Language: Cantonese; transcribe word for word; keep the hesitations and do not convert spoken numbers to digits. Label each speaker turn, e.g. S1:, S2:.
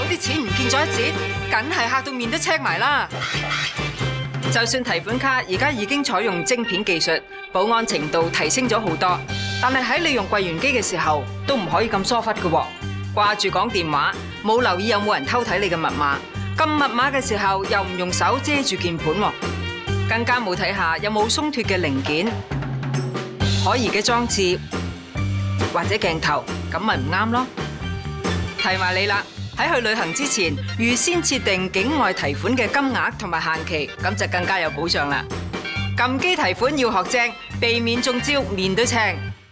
S1: 啲錢唔見咗一截，梗係嚇到面都青埋啦。就算提款卡而家已經採用晶片技術，保安程度提升咗好多，但係喺利用櫃員機嘅時候都唔可以咁疏忽㗎。掛住講電話，冇留意有冇人偷睇你嘅密碼，撳密碼嘅時候又唔用手遮住鍵盤，更加冇睇下有冇鬆脫嘅零件、可疑嘅裝置或者鏡頭，咁咪唔啱咯。提埋你啦，喺去旅行之前，預先設定境外提款嘅金額同埋限期，咁就更加有保障啦。撳機提款要學精，避免中招，面都青。